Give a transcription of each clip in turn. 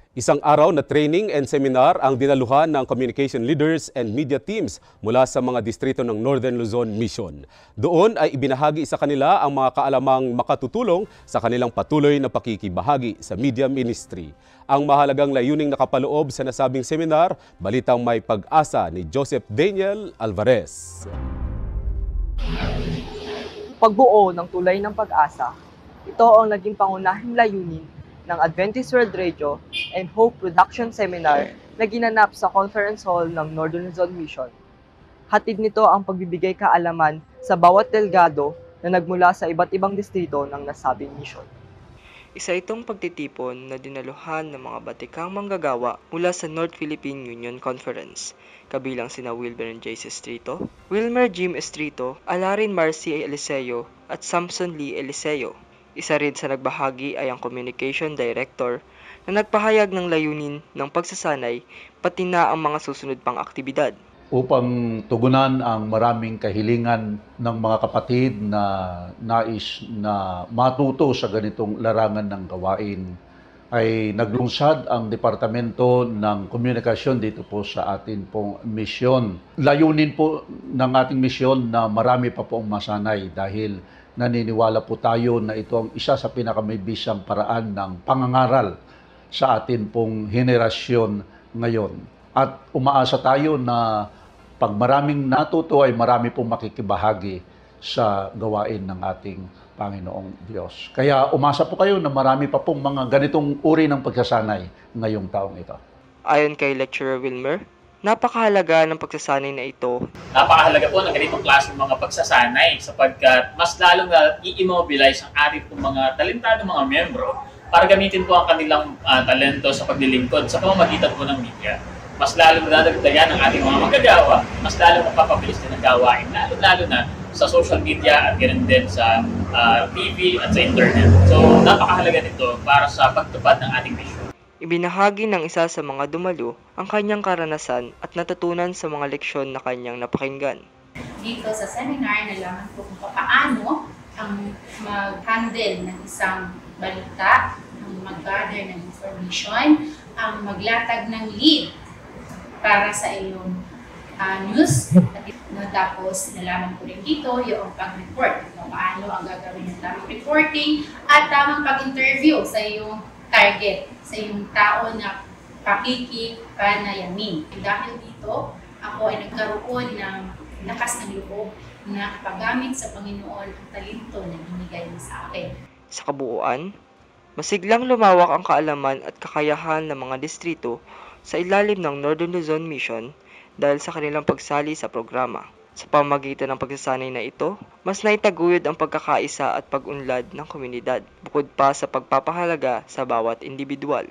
Isang araw na training and seminar ang dinaluhan ng communication leaders and media teams mula sa mga distrito ng Northern Luzon Mission. Doon ay ibinahagi sa kanila ang mga kaalamang makatutulong sa kanilang patuloy na pakikibahagi sa media ministry. Ang mahalagang layuning nakapaloob sa nasabing seminar, balitang may pag-asa ni Joseph Daniel Alvarez. Pagbuo ng tulay ng pag-asa, ito ang naging pangunahing layunin ng Adventist World Radio and Hope Production Seminar na ginanap sa Conference Hall ng Northern Luzon Mission. Hatid nito ang pagbibigay kaalaman sa bawat delegado na nagmula sa iba't ibang distrito ng nasabing mission. Isa itong pagtitipon na dinaluhan ng mga batikang manggagawa mula sa North Philippine Union Conference, kabilang sina Wilmer J. Estrito, Wilmer Jim Estrito, Alarin Marcy Eliseo at Samson Lee Eliseo. Isa rin sa nagbahagi ay ang Communication Director na nagpahayag ng layunin ng pagsasanay pati na ang mga susunod pang aktibidad. Upang tugunan ang maraming kahilingan ng mga kapatid na nais na matuto sa ganitong larangan ng gawain, ay naglungsad ang Departamento ng Komunikasyon dito po sa atin pong misyon. Layunin po ng ating misyon na marami pa pong masanay dahil naniniwala po tayo na ito ang isa sa pinakamabisang paraan ng pangangaral sa atin pong henerasyon ngayon. At umaasa tayo na pag maraming natuto ay marami pong makikibahagi sa gawain ng ating Panginoong Diyos. Kaya umasa po kayo na marami pa pong mga ganitong uri ng pagsasanay ngayong taong ito. Ayon kay Lecturer Wilmer, napakahalaga ng pagsasanay na ito. Napakahalaga po ng ganitong klaseng mga pagsasanay sapagkat mas lalong na i-immobilize ang ating pong mga talentadong mga membro para gamitin po ang kanilang talento sa paglilingkod sa pamamagitan po ng media. Mas lalong nadagdagan ang ating mga manggagawa, mas lalong napapabilis din ang gawain, lalo na sa social media at ganoon din sa TV at sa internet. So napakahalaga nito para sa pagtupad ng ating mission. Ibinahagi ng isa sa mga dumalo ang kanyang karanasan at natutunan sa mga leksyon na kanyang napakinggan. Dito sa seminar, nalaman ko kung paano ang mag-handle ng isang balita, ang mag-gather ng information, ang maglatag ng lead para sa iyong news. At tapos, nalaman ko rin dito yung pag-report, kung paano ang gagawin ng tamang reporting at tamang pag-interview sa iyong target, sa iyong tao na pakikipanayamin. Dahil dito, ako ay nagkaroon ng lakas ng loob na paggamit sa Panginoon ang talento na binigay niya sa akin. Sa kabuuan, masiglang lumawak ang kaalaman at kakayahan ng mga distrito sa ilalim ng Northern Luzon Mission dahil sa kanilang pagsali sa programa. Sa pamamagitan ng pagsasanay na ito, mas naitaguyod ang pagkakaisa at pag-unlad ng komunidad, bukod pa sa pagpapahalaga sa bawat individual.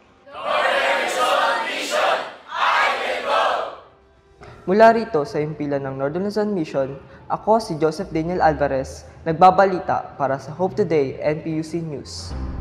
Mula rito sa himpilan ng Northern Luzon Mission, ako si Joseph Daniel Alvarez, nagbabalita para sa Hope Today and PUC News.